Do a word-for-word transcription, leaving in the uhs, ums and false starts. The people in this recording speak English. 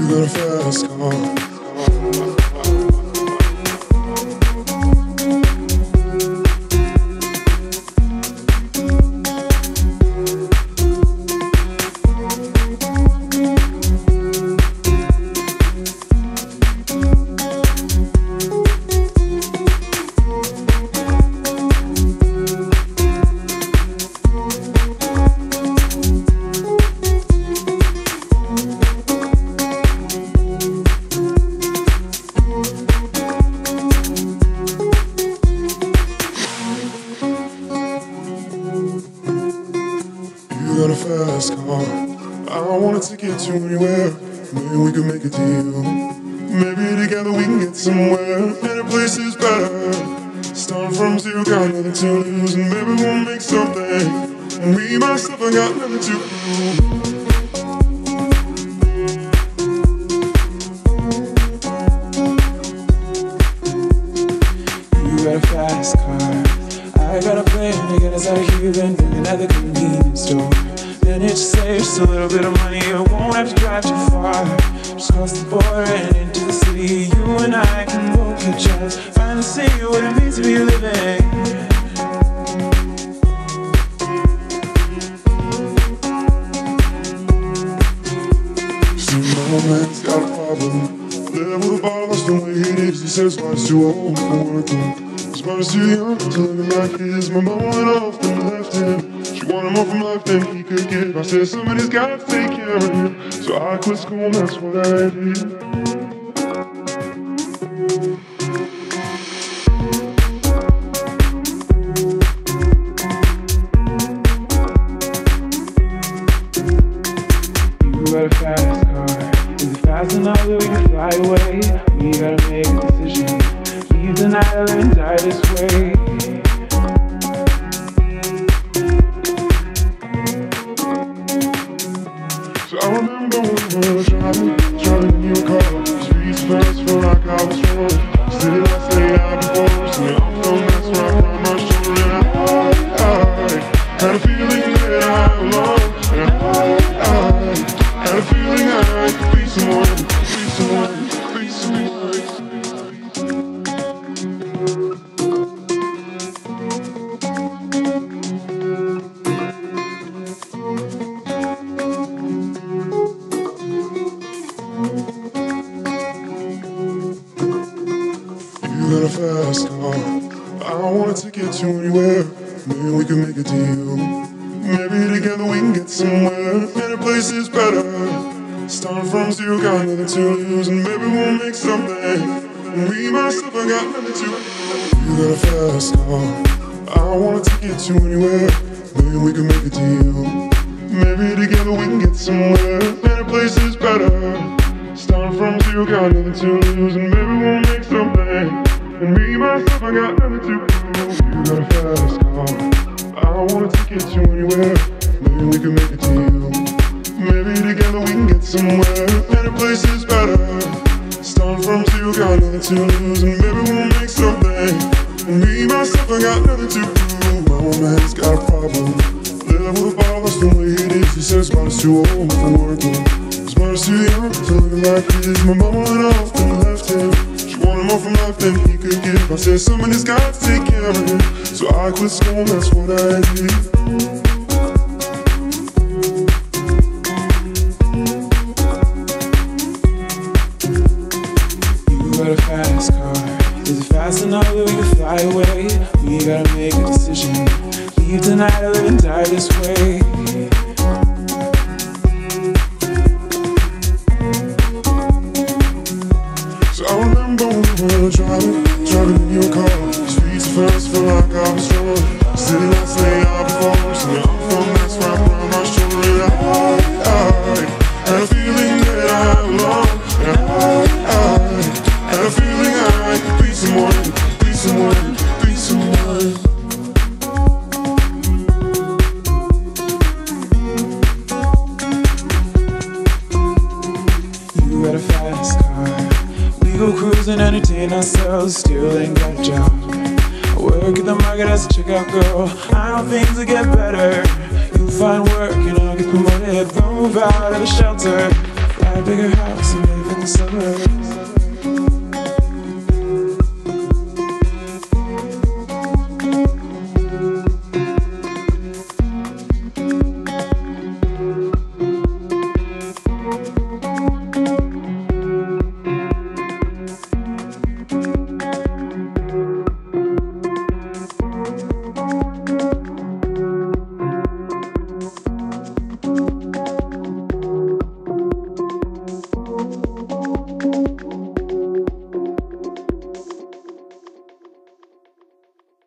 got a fast car. Got a fast car. I wanted to get you anywhere. Maybe we could make a deal. Maybe together we can get somewhere. Any place is better. Start from zero, got nothing to lose, and maybe we'll make something. And me myself, I got nothing to prove. You got a fast car. I got a plan to get us out of here. Been looking at the convenience store. Manage to save just a little bit of money. I won't have to drive too far. Just cross the border and into the city. You and I can both catch us. Finally see what it means to be living. See, my man's got a problem. Live with a bottle, that's the way it is. He says life's too old for working. His mother's too young to live like his. My mama went off and left him. She wanted more from life than he could give. I said somebody's gotta take care of him. So I quit school, that's what I did. You got a fast car. Is it fast enough that we can fly away? We gotta make a decision. Leave the night or live and die this way. I remember when we were driving, driving in your car. Streets fast, felt like I was wrong. City lights lay out before us, and I'm feeling that's right around my shoulder. And I, I had a feeling that I belong. And I, I had a feeling I could be someone, be someone, be someone. You got a fast car. I wanted to get you anywhere. Maybe we can make a deal. Maybe together we can get somewhere. Any place is better. Start from zero, got nothing to lose, and maybe we'll make something. And me myself, I got nothing to lose. You got a fast car. I wanted to get you anywhere. Maybe we can make a deal. Maybe together we can get somewhere. Any place is better. Start from zero, got nothing to lose, and maybe we'll make something. And me, myself, I got nothing to prove. You got a fast car. I wanted to get you anywhere. Maybe we can make a deal. Maybe together we can get somewhere. Any place is better. Start from zero, got nothing to lose, and maybe we'll make something. And me, myself, I got nothing to prove. My old man's got a problem. Live with a bottle, that's the way it is. He says mine's too old for working. His mother's too young to live like his. My mama went off and left him. Wanted more from life than he could give. I said somebody's got to take care of him. So I quit school, that's what I did. You got a fast car. Is it fast enough that we can fly away? We gotta make a decision. Leave tonight or live and die this way. I remember when we were driving, driving in your car. Streets fast, felt like I was drunk. City lights lay out before us, and I'm feeling that's right around my shoulder. And I, I had a feeling that I belong. And I, I had a feeling I could be someone, be someone, be someone. You got a fast car. We go cruising, entertain ourselves, still ain't got a job. I work at the market as a checkout girl. I know things will get better. You'll find work and I'll get promoted. Move out of the shelter, buy a bigger house and maybe suburbs.